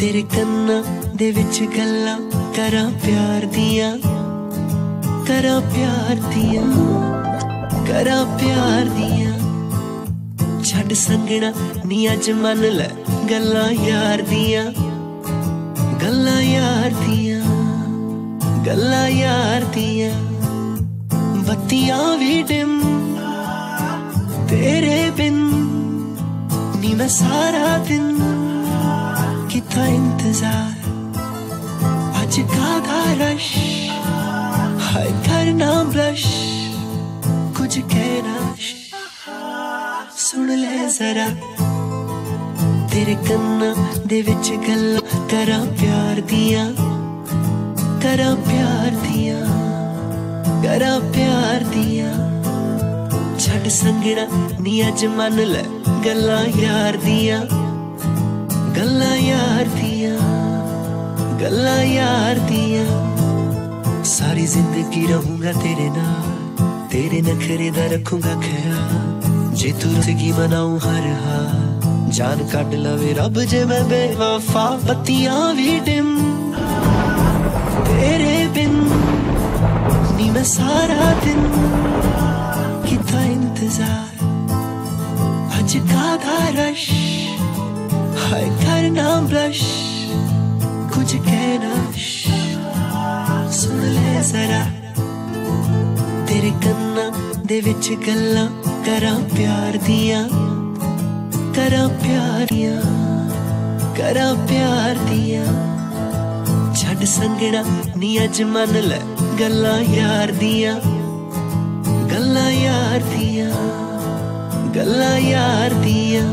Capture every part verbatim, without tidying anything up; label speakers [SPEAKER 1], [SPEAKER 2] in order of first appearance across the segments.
[SPEAKER 1] तेरे कन्ना दे विच गल्लां करा प्यार दिया, करा प्यार दिया, करा प्यार दिया। छड़ संगना नी अज मन ले गल्लां यार दिया, गल्लां यार दिया, गल्लां यार दिया। बत्तियां भी डिम तेरे बिन नी मैं सारा दिन कितना इंतजार। आज कादा रश हाय करना ब्लश, कुछ कहना सुन ले जरा। तेरे कन्ना दे विच गल्लां करा प्यार दिया, करा प्यार दिया, करा प्यार दिया। छड़ संगना नी अज मन ले गल्लां यार दिया, गल्लां यार दिया, गल्लां यार दिया। सारी जिंदगी रहूंगा तेरे नाल, तेरे नखरे दा रखूंगा ख्याल। जे तू रुसगी मनाऊं हर हाल, जान कट लवे रब जे मैं बेवफा। बत्तियां भी डिम तेरे बिन नी मैं सारा दिन कितना इंतजार। आज कादा रश हाय करना ब्लश, कुछ कहना सुन ले जरा। तेरे कन्ना दे विच गल्लां करा प्यार दिया, करा प्यार दिया, करा प्यार दिया। छड़ संगना नी अज मन ले गल्लां यार दिया, गल्लां यार दिया, गल्लां यार दिया।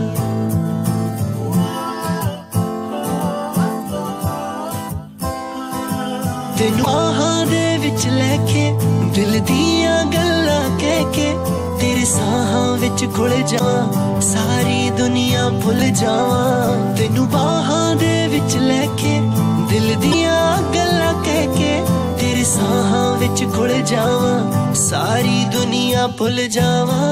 [SPEAKER 1] तेनू आहां दे विच लैके दिल दियां गल्लां कह के, तेरे साहां विच घुल जावां सारी दुनिया भुल जावां। तेनू बाहां दे विच लैके दिल दियां गल्लां कह के, तेरे साहां विच घुल जावां सारी दुनिया भुल जावां।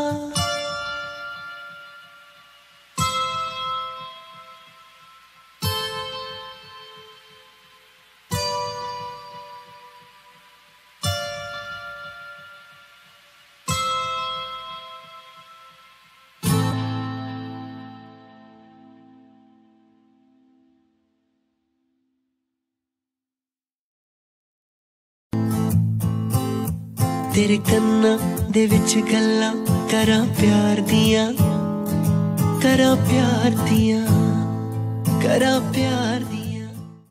[SPEAKER 1] तेरे कन्ना दे विच गल्लां करा प्यार दिया, करा प्यार दिया, करा प्यार दिया।